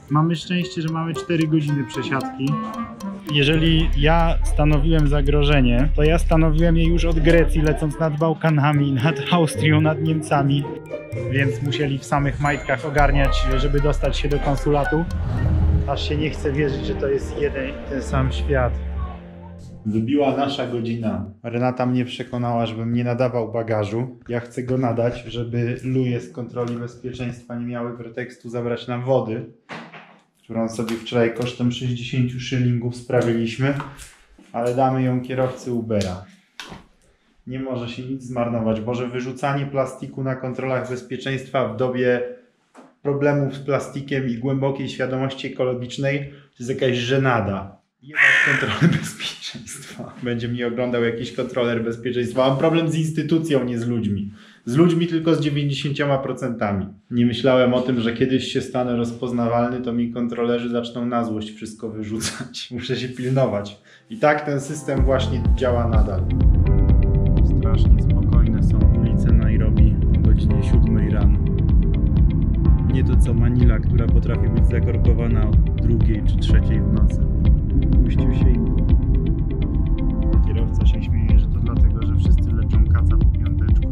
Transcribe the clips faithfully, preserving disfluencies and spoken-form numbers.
Mamy szczęście, że mamy cztery godziny przesiadki. Jeżeli ja stanowiłem zagrożenie, to ja stanowiłem je już od Grecji, lecąc nad Bałkanami, nad Austrią, nad Niemcami. Więc musieli w samych majtkach ogarniać, żeby dostać się do konsulatu. Aż się nie chce wierzyć, że to jest jeden ten sam świat. Wybiła nasza godzina. Renata mnie przekonała, żebym nie nadawał bagażu. Ja chcę go nadać, żeby luje z kontroli bezpieczeństwa nie miały pretekstu zabrać nam wody, którą sobie wczoraj kosztem sześćdziesięciu szylingów sprawiliśmy, ale damy ją kierowcy Ubera. Nie może się nic zmarnować, bo że wyrzucanie plastiku na kontrolach bezpieczeństwa w dobie problemów z plastikiem i głębokiej świadomości ekologicznej to jest jakaś żenada. Jebać kontrolę bezpieczeństwa. Będzie mi oglądał jakiś kontroler bezpieczeństwa. Mam problem z instytucją, nie z ludźmi. Z ludźmi tylko z dziewięćdziesięcioma procentami. Nie myślałem o tym, że kiedyś się stanę rozpoznawalny, to mi kontrolerzy zaczną na złość wszystko wyrzucać. Muszę się pilnować. I tak ten system właśnie działa nadal. Strasznie spokojne są ulice Nairobi o godzinie siódmej rano. Nie to co Manila, która potrafi być zakorkowana od drugiej czy trzeciej w nocy. Puścił się im. Kierowca się śmieje, że to dlatego, że wszyscy leczą kaca po piąteczku.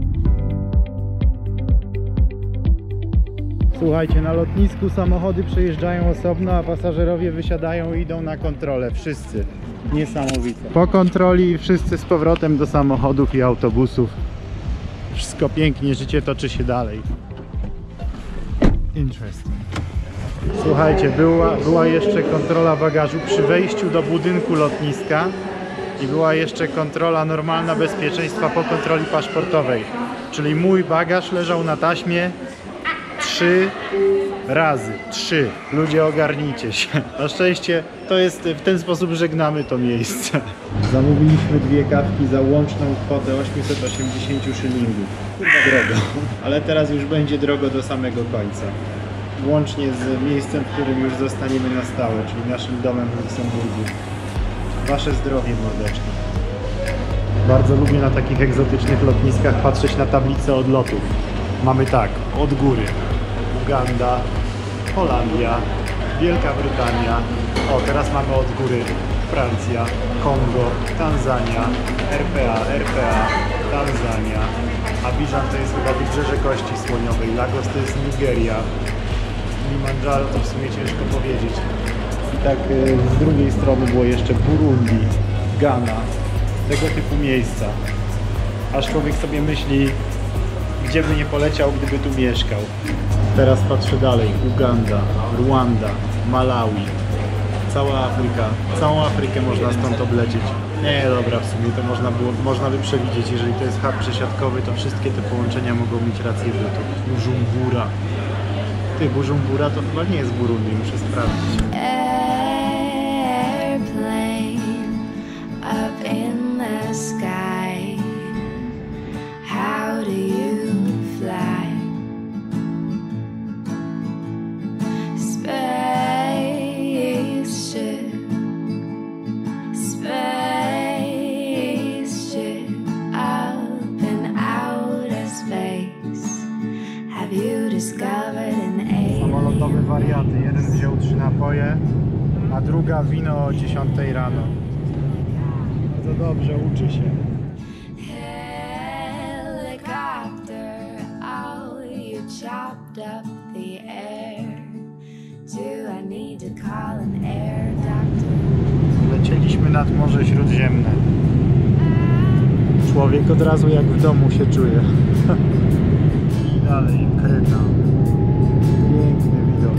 Słuchajcie, na lotnisku samochody przejeżdżają osobno, a pasażerowie wysiadają i idą na kontrolę. Wszyscy. Niesamowite. Po kontroli wszyscy z powrotem do samochodów i autobusów. Wszystko pięknie, życie toczy się dalej. Interesting. Słuchajcie, była, była jeszcze kontrola bagażu przy wejściu do budynku lotniska i była jeszcze kontrola normalna bezpieczeństwa po kontroli paszportowej. Czyli mój bagaż leżał na taśmie trzy razy. Trzy. Ludzie, ogarnijcie się. Na szczęście to jest, w ten sposób żegnamy to miejsce. Zamówiliśmy dwie kawki za łączną kwotę osiemset osiemdziesiąt szylingów. Kurwa drogo. Ale teraz już będzie drogo do samego końca. Łącznie z miejscem, w którym już zostaniemy na stałe, czyli naszym domem w Luksemburgu. Wasze zdrowie, mordeczki. Bardzo lubię na takich egzotycznych lotniskach patrzeć na tablicę odlotów. Mamy tak, od góry Uganda, Holandia, Wielka Brytania. O, teraz mamy od góry Francja, Kongo, Tanzania, R P A, R P A, Tanzania. Abidżan to jest chyba Wybrzeże Kości Słoniowej, Lagos to jest Nigeria. Kilimandżaro to w sumie ciężko powiedzieć. I tak y, z drugiej strony było jeszcze Burundi, Ghana, tego typu miejsca. Aż człowiek sobie myśli, gdzie by nie poleciał, gdyby tu mieszkał. Teraz patrzę dalej. Uganda, Rwanda, Malawi, cała Afryka. Całą Afrykę można stąd oblecieć. Nie, dobra, w sumie to można, było, można by przewidzieć. Jeżeli to jest hub przesiadkowy, to wszystkie te połączenia mogą mieć rację bytu. Bujumbura. Ty, Bujumbura to chyba nie jest Burundi, muszę sprawdzić. Airplane up in the sky. How do you fly? Spaceship, spaceship up in outer space. Have you discovered an alien? Samolotowe wariaty. Jeden wziął trzy napoje, a druga wino o dziesiątej rano. Bardzo dobrze, uczy się. Helicopter, oh, you chopped up the air. Do I need to call an air doctor? Lecieliśmy nad Morze Śródziemne. Człowiek od razu jak w domu się czuje. I dalej Kreta. Piękny widok.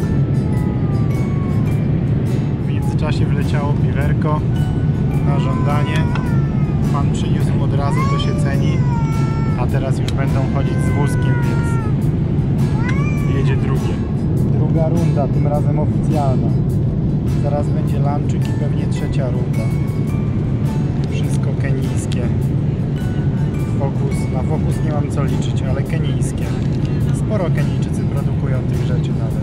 W międzyczasie wleciało piwerko na żądanie. Pan przyniósł od razu, to się ceni. A teraz już będą chodzić z wózkiem, więc jedzie drugie. Druga runda, tym razem oficjalna. Zaraz będzie lunchik i pewnie trzecia runda. Wszystko kenijskie. Fokus, na fokus nie mam co liczyć, ale kenijskie. Sporo Kenijczycy produkują tych rzeczy nawet.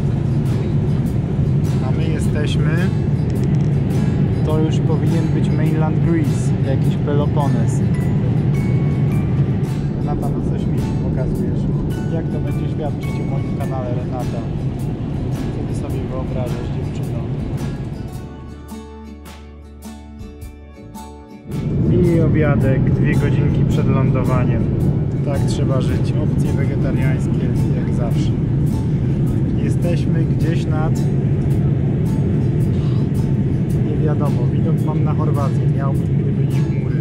A my jesteśmy... To już powinien być mainland Greece, jakiś Pelopones. Renata, no coś mi pokazujesz. Jak to będzie świadczyć o moim kanale, Renata? Co ty sobie wyobrażasz? obiadek, dwie godzinki przed lądowaniem. Tak trzeba żyć. Opcje wegetariańskie jak zawsze. Jesteśmy gdzieś nad... nie wiadomo, widok mam na Chorwację. Miałby gdyby nie chmury.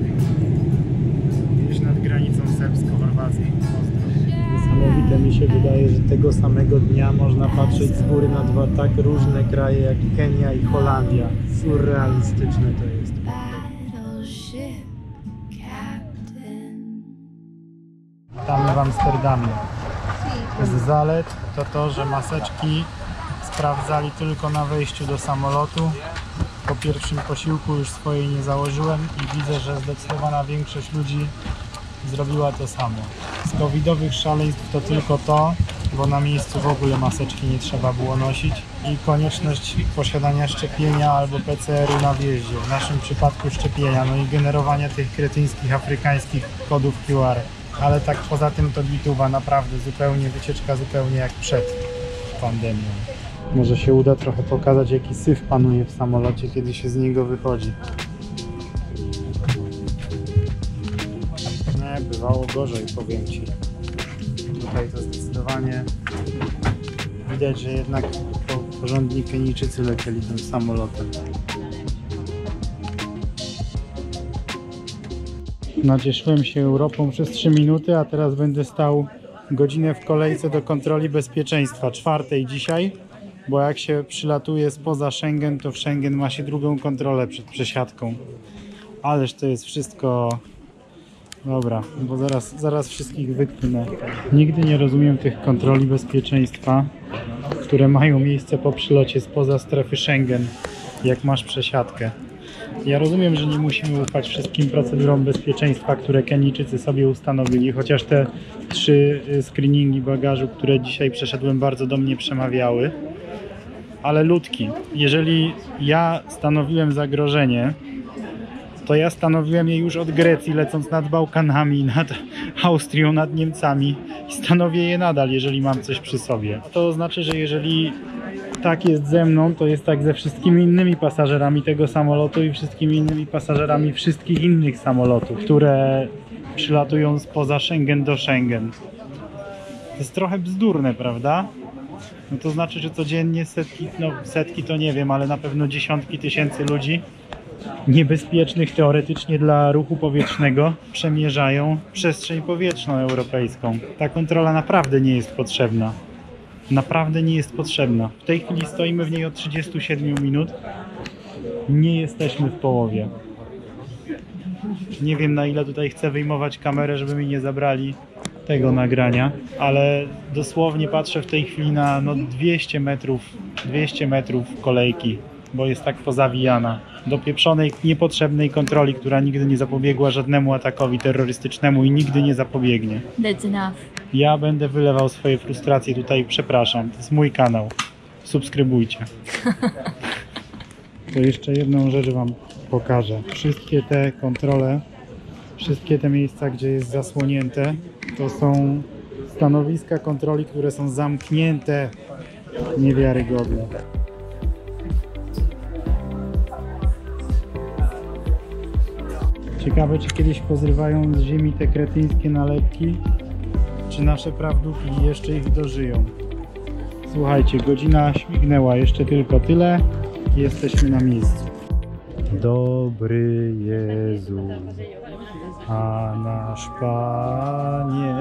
Gdzieś nad granicą serbsko-chorwackiej. Niesamowite mi się wydaje, że tego samego dnia można patrzeć z góry na dwa tak różne kraje jak Kenia i Holandia. Surrealistyczne to jest. Battleship captain. Witamy w Amsterdamie. Z zalet to to, że maseczki sprawdzali tylko na wejściu do samolotu. Po pierwszym posiłku już swojej nie założyłem i widzę, że zdecydowana większość ludzi zrobiła to samo. Z covidowych szaleństw to tylko to, bo na miejscu w ogóle maseczki nie trzeba było nosić i konieczność posiadania szczepienia albo P C R u na wjeździe, w naszym przypadku szczepienia, no i generowania tych kretyńskich afrykańskich kodów Q R. Ale tak poza tym to bituwa, naprawdę zupełnie wycieczka zupełnie jak przed pandemią. Może się uda trochę pokazać, jaki syf panuje w samolocie, kiedy się z niego wychodzi. Nie, bywało gorzej, powiem Ci. Tutaj to zdecydowanie widać, że jednak porządni Kenijczycy lecieli tym samolotem. Nacieszyłem się Europą przez trzy minuty, a teraz będę stał godzinę w kolejce do kontroli bezpieczeństwa, czwartej dzisiaj, bo jak się przylatuje spoza Schengen, to w Schengen ma się drugą kontrolę przed przesiadką. Ależ to jest wszystko... Dobra, bo zaraz, zaraz wszystkich wykpnę. Nigdy nie rozumiem tych kontroli bezpieczeństwa, które mają miejsce po przylocie spoza strefy Schengen, jak masz przesiadkę. Ja rozumiem, że nie musimy ufać wszystkim procedurom bezpieczeństwa, które Kenijczycy sobie ustanowili, chociaż te trzy screeningi bagażu, które dzisiaj przeszedłem, bardzo do mnie przemawiały. Ale ludki, jeżeli ja stanowiłem zagrożenie, to ja stanowiłem je już od Grecji, lecąc nad Bałkanami, nad Austrią, nad Niemcami i stanowię je nadal, jeżeli mam coś przy sobie. To znaczy, że jeżeli tak jest ze mną, to jest tak ze wszystkimi innymi pasażerami tego samolotu i wszystkimi innymi pasażerami wszystkich innych samolotów, które przylatują spoza Schengen do Schengen. To jest trochę bzdurne, prawda? No to znaczy, że codziennie setki, no setki to nie wiem, ale na pewno dziesiątki tysięcy ludzi niebezpiecznych teoretycznie dla ruchu powietrznego przemierzają przestrzeń powietrzną europejską. Ta kontrola naprawdę nie jest potrzebna. Naprawdę nie jest potrzebna. W tej chwili stoimy w niej od trzydziestu siedmiu minut. Nie jesteśmy w połowie. Nie wiem, na ile tutaj chcę wyjmować kamerę, żeby mi nie zabrali tego nagrania, ale dosłownie patrzę w tej chwili na no dwieście metrów, dwieście metrów kolejki, bo jest tak pozawijana. Do pieprzonej, niepotrzebnej kontroli, która nigdy nie zapobiegła żadnemu atakowi terrorystycznemu i nigdy nie zapobiegnie. That's enough. Ja będę wylewał swoje frustracje tutaj, przepraszam, to jest mój kanał. Subskrybujcie. To jeszcze jedną rzecz Wam pokażę. Wszystkie te kontrole, wszystkie te miejsca, gdzie jest zasłonięte, to są stanowiska kontroli, które są zamknięte. Niewiarygodne. Ciekawe, czy kiedyś pozrywają z ziemi te kretyńskie nalepki, czy nasze prawduki jeszcze ich dożyją. Słuchajcie, godzina śmignęła, jeszcze tylko tyle i jesteśmy na miejscu. Dobry Jezu, a nasz Panie,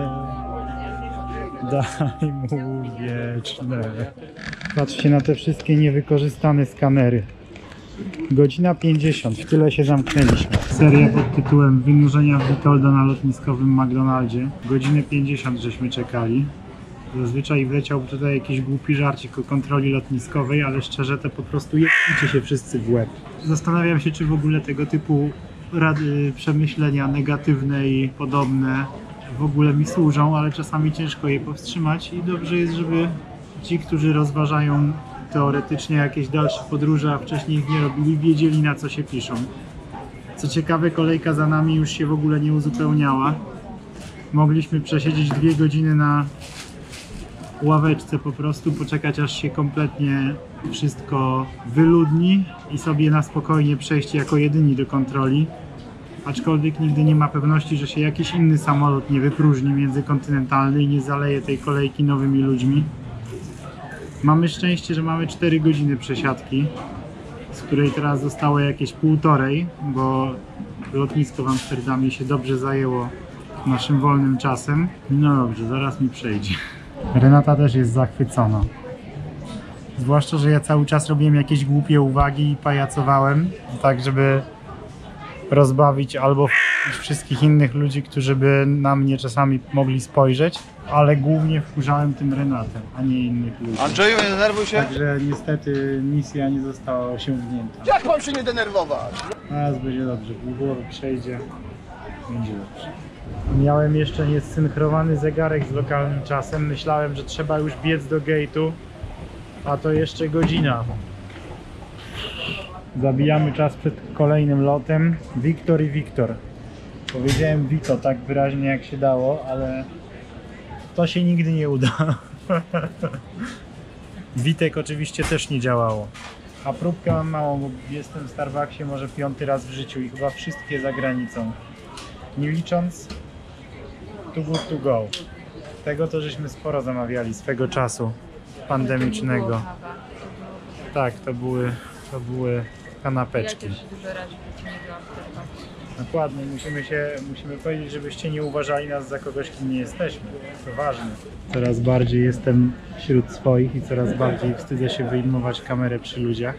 daj mu wieczne. Patrzcie na te wszystkie niewykorzystane skanery. Godzina pięćdziesiąt, w tyle się zamknęliśmy. Seria pod tytułem Wynurzenia w Witolda na lotniskowym McDonaldzie. Godzinę pięćdziesiąt żeśmy czekali. Zazwyczaj wleciałby tutaj jakiś głupi żarcik o kontroli lotniskowej, ale szczerze to po prostu jebnijcie się wszyscy w łeb. Zastanawiam się, czy w ogóle tego typu rady, przemyślenia negatywne i podobne w ogóle mi służą, ale czasami ciężko je powstrzymać i dobrze jest, żeby ci, którzy rozważają teoretycznie jakieś dalsze podróże, a wcześniej ich nie robili, wiedzieli, na co się piszą. Co ciekawe, kolejka za nami już się w ogóle nie uzupełniała. Mogliśmy przesiedzieć dwie godziny na ławeczce po prostu, poczekać aż się kompletnie wszystko wyludni i sobie na spokojnie przejść jako jedyni do kontroli. aczkolwiek nigdy nie ma pewności, że się jakiś inny samolot nie wypróżni międzykontynentalny i nie zaleje tej kolejki nowymi ludźmi. Mamy szczęście, że mamy cztery godziny przesiadki, z której teraz zostało jakieś półtorej, bo lotnisko w Amsterdamie się dobrze zajęło naszym wolnym czasem. No dobrze, zaraz mi przejdzie. Renata też jest zachwycona. Zwłaszcza, że ja cały czas robiłem jakieś głupie uwagi i pajacowałem, tak żeby rozbawić albo wszystkich innych ludzi, którzy by na mnie czasami mogli spojrzeć, ale głównie wkurzałem tym Renatę, a nie innych ludzi. Andrzeju, nie denerwuj się. Także niestety misja nie została osiągnięta. Jak mam się nie denerwować? Teraz będzie dobrze, głowa przejdzie, będzie dobrze. Miałem jeszcze niesynchronowany zegarek z lokalnym czasem, myślałem, że trzeba już biec do gate'u, a to jeszcze godzina. Zabijamy czas przed kolejnym lotem. Wiktor i Wiktor. Powiedziałem Wito tak wyraźnie jak się dało, ale to się nigdy nie uda. Witek oczywiście też nie działało. A próbkę mam małą, bo jestem w Starbucksie może piąty raz w życiu i chyba wszystkie za granicą. Nie licząc Too Good To Go. Tego to żeśmy sporo zamawiali swego czasu pandemicznego. Tak, to były, to były kanapeczki. Ja też dużo razy nie byłam w Starbucksie. Dokładnie, musimy się, musimy powiedzieć, żebyście nie uważali nas za kogoś, kim nie jesteśmy. To ważne. Coraz bardziej jestem wśród swoich i coraz bardziej wstydzę się wyjmować kamerę przy ludziach,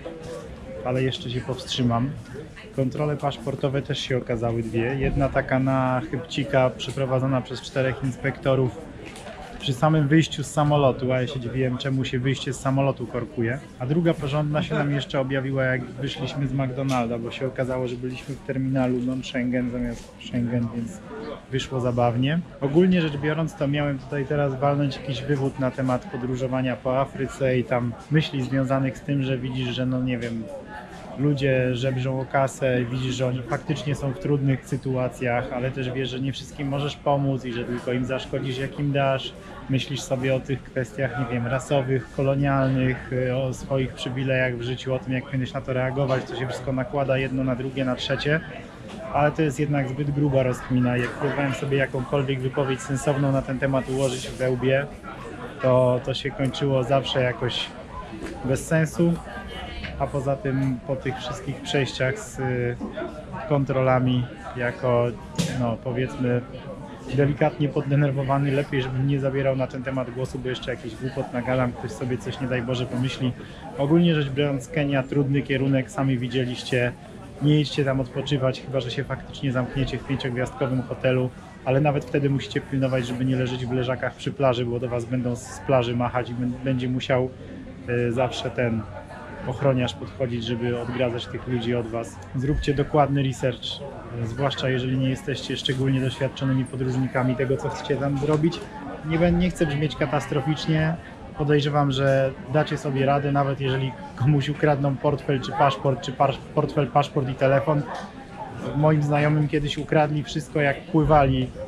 ale jeszcze się powstrzymam. Kontrole paszportowe też się okazały dwie. Jedna taka na chybcika przeprowadzona przez czterech inspektorów przy samym wyjściu z samolotu, a ja się dziwiłem, czemu się wyjście z samolotu korkuje. A druga porządna się nam jeszcze objawiła, jak wyszliśmy z McDonalda, bo się okazało, że byliśmy w terminalu non-Schengen zamiast Schengen, więc wyszło zabawnie. Ogólnie rzecz biorąc, to miałem tutaj teraz walnąć jakiś wywód na temat podróżowania po Afryce i tam myśli związanych z tym, że widzisz, że no nie wiem, ludzie żebrzą o kasę, widzisz, że oni faktycznie są w trudnych sytuacjach, ale też wiesz, że nie wszystkim możesz pomóc i że tylko im zaszkodzisz, jak im dasz. Myślisz sobie o tych kwestiach, nie wiem, rasowych, kolonialnych, o swoich przywilejach w życiu, o tym, jak powinieneś na to reagować, to się wszystko nakłada jedno na drugie, na trzecie. Ale to jest jednak zbyt gruba rozkmina. Jak próbowałem sobie jakąkolwiek wypowiedź sensowną na ten temat ułożyć w wełbie, to, to się kończyło zawsze jakoś bez sensu. A poza tym po tych wszystkich przejściach z y, kontrolami jako, no powiedzmy, delikatnie poddenerwowany, lepiej żebym nie zabierał na ten temat głosu, bo jeszcze jakiś głupot nagalam, ktoś sobie coś nie daj Boże pomyśli. Ogólnie rzecz biorąc, Kenia, trudny kierunek, sami widzieliście, nie idźcie tam odpoczywać, chyba że się faktycznie zamkniecie w pięciogwiazdkowym hotelu, ale nawet wtedy musicie pilnować, żeby nie leżeć w leżakach przy plaży, bo do was będą z plaży machać i będzie musiał y, zawsze ten ochroniarz podchodzić, żeby odgradzać tych ludzi od was. Zróbcie dokładny research, zwłaszcza jeżeli nie jesteście szczególnie doświadczonymi podróżnikami tego, co chcecie tam zrobić. Nie, nie chcę brzmieć katastroficznie, podejrzewam, że dacie sobie radę, nawet jeżeli komuś ukradną portfel czy paszport, czy pasz, portfel, paszport i telefon. Moim znajomym kiedyś ukradli wszystko, jak pływali yy,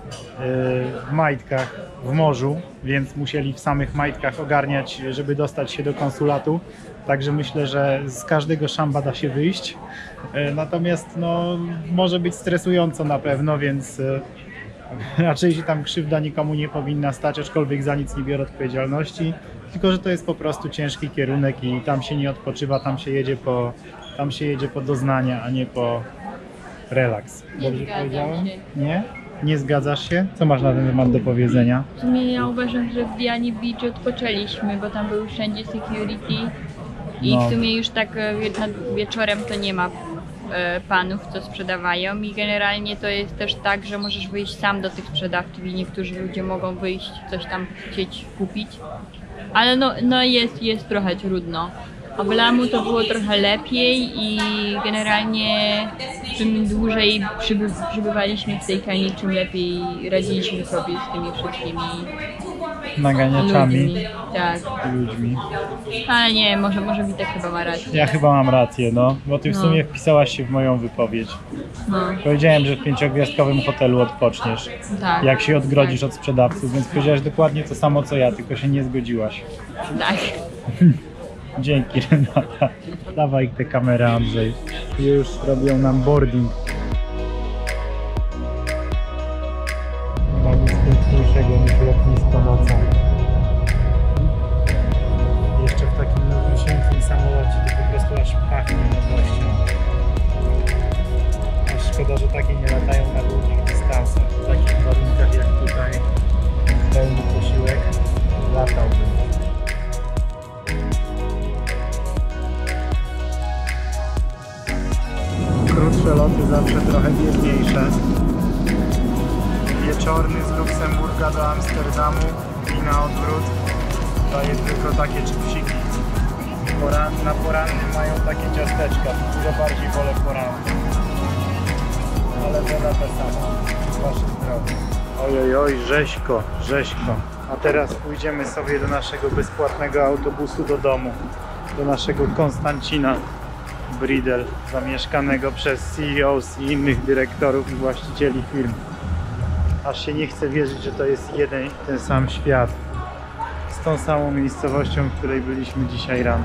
w majtkach w morzu, więc musieli w samych majtkach ogarniać, żeby dostać się do konsulatu. Także myślę, że z każdego szamba da się wyjść. Yy, natomiast no, może być stresująco na pewno, więc yy, raczej się tam krzywda nikomu nie powinna stać, aczkolwiek za nic nie biorę odpowiedzialności. Tylko że to jest po prostu ciężki kierunek i tam się nie odpoczywa, tam się jedzie po, tam się jedzie po doznania, a nie po relaks. Nie Dobrze zgadzam powiedziałem? się. Nie? Nie zgadzasz się? Co masz na ten temat do powiedzenia? W sumie ja uważam, że w Diani Beach odpoczęliśmy, bo tam był wszędzie security i No. w sumie już tak e, nad wieczorem to nie ma e, panów, co sprzedawają i generalnie to jest też tak, że możesz wyjść sam do tych sprzedawców i niektórzy ludzie mogą wyjść, coś tam chcieć kupić, ale no, no jest, jest trochę trudno. A w Lamu to było trochę lepiej i generalnie czym dłużej przyby, przybywaliśmy w tej Kenii, czym lepiej radziliśmy sobie z tymi wszystkimi Naganiaczami, ludźmi. Tak, ludźmi. ale nie, może, może Witek chyba ma rację. Ja chyba mam rację, no, bo ty w No. sumie wpisałaś się w moją wypowiedź. No, Powiedziałem, że w pięciogwiazdkowym hotelu odpoczniesz, tak. jak się odgrodzisz od sprzedawców, więc powiedziałaś dokładnie to samo co ja, tylko się nie zgodziłaś. Tak. Dzięki, Renata. Dawaj tę kamerę, Andrzej. Już robią nam boarding. Dłuższe loty zawsze trochę biedniejsze. Wieczorny z Luksemburga do Amsterdamu i na odwrót daje tylko takie chipsiki. Poran, na porannym mają takie ciasteczka, dużo bardziej wolę poranny. Ale woda ta sama, wasze zdrowie. Oj, oj, oj, rzeźko, rzeźko. A teraz pójdziemy sobie do naszego bezpłatnego autobusu do domu. Do naszego Konstancina Bridel, zamieszkanego przez C E Os i innych dyrektorów i właścicieli firm. Aż się nie chce wierzyć, że to jest jeden i ten sam świat. Z tą samą miejscowością, w której byliśmy dzisiaj rano.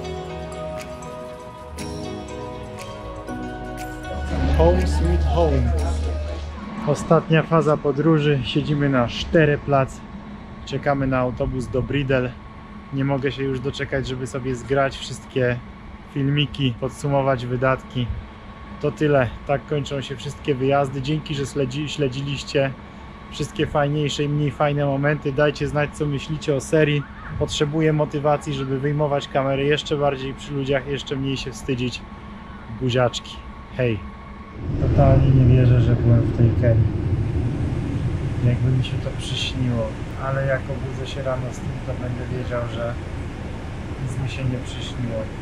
Home sweet home. Ostatnia faza podróży. Siedzimy na Sztereplac. Czekamy na autobus do Bridel. Nie mogę się już doczekać, żeby sobie zgrać wszystkie filmiki, podsumować wydatki. To tyle. Tak kończą się wszystkie wyjazdy. Dzięki, że śledzi, śledziliście wszystkie fajniejsze i mniej fajne momenty. Dajcie znać, co myślicie o serii. Potrzebuję motywacji, żeby wyjmować kamery jeszcze bardziej przy ludziach, jeszcze mniej się wstydzić. Buziaczki. Hej. Totalnie nie wierzę, że byłem w tej Kenii. Jakby mi się to przyśniło. Ale jak obudzę się rano z tym, to będę wiedział, że nic mi się nie przyśniło.